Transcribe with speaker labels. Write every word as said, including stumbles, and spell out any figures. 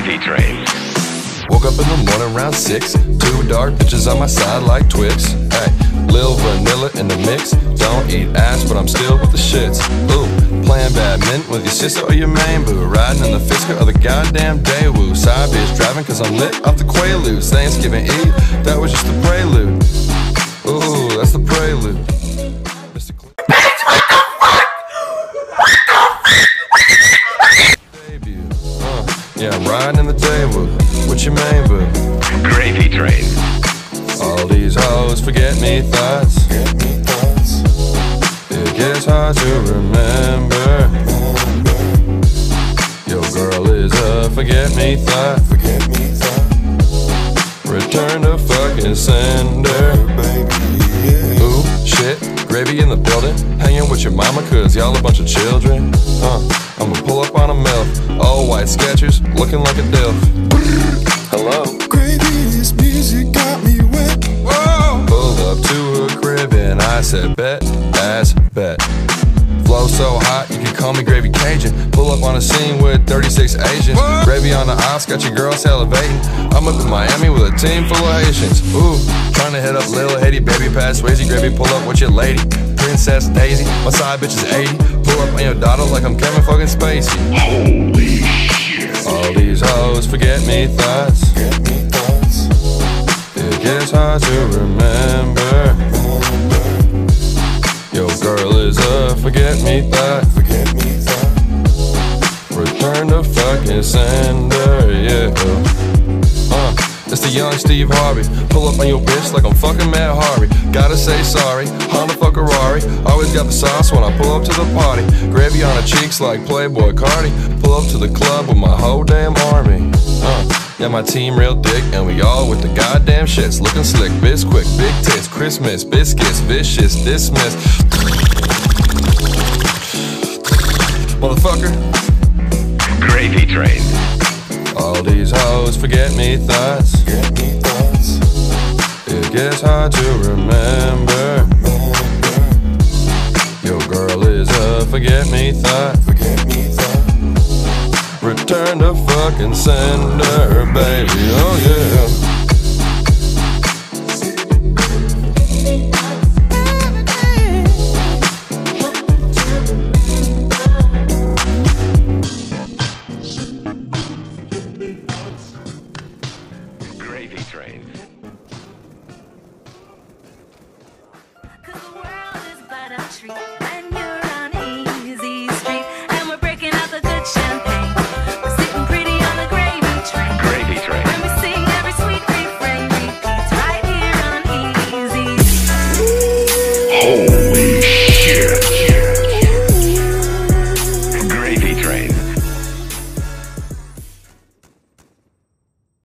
Speaker 1: Gravy train.
Speaker 2: Woke up in the morning around six. Two dark bitches on my side like Twix. Hey, Lil Vanilla in the mix. Don't eat ass, but I'm still with the shits. Ooh, playing badminton with your sister or your main boo. Riding in the Fisker or the goddamn Daewoo. Side bitch driving cause I'm lit off the Quaaludes. Thanksgiving Eve, that was just the prelude. Ooh, that's the prelude. Mister Cl Bitch, what the fuck? Debut. Uh, yeah, I'm riding in the Daewoo. What's your main boo?
Speaker 1: Gravy train.
Speaker 2: All these hoes forget me thoughts. It gets hard to remember. Your girl is a forget me thought. Return to fucking sender. Ooh, shit, Gravy in the building. Hanging with your mama cause y'all a bunch of children. Uh, I'ma pull up on a MILF. All white Skechers, looking like a dilf. Hello?
Speaker 3: Gravy, this music got me wet.
Speaker 2: Whoa! Pull up to a crib and I said bet, ass, bet. Flow so hot, you can call me Gravy Cajun. Pull up on a scene with thirty-six Asians. What? Gravy on the ops, got your girl salivating. I'm up in Miami with a team full of Haitians. Ooh, trying to hit up Lil Haiti, baby pass Swayze. Gravy, pull up with your lady. Princess Daisy, my side bitch is eighty. Pull up on your daughter like I'm Kevin fucking Spacey.
Speaker 1: Holy shit.
Speaker 2: All these hoes forget me thoughts. It gets hard to remember. Your girl is a forget me thought. Return to fucking sender, yeah. Uh, it's the young Steve Harvey. Pull up on your bitch like I'm fucking Matt Harvey. Gotta say sorry, Honda fuck a Rari. Always got the sauce when I pull up to the party. Gravy on her cheeks like Playboy Cardi. Pull up to the club with my whole damn army. Uh, yeah, my team real thick, and we all with the goddamn shits. Looking slick, biz quick, big tits, Christmas, biscuits, vicious, dismiss. Motherfucker.
Speaker 1: Gravy train.
Speaker 2: All these hoes forget me thoughts. It gets hard to remember. Your girl is a forget me thought. Return to fucking sender, baby, oh yeah.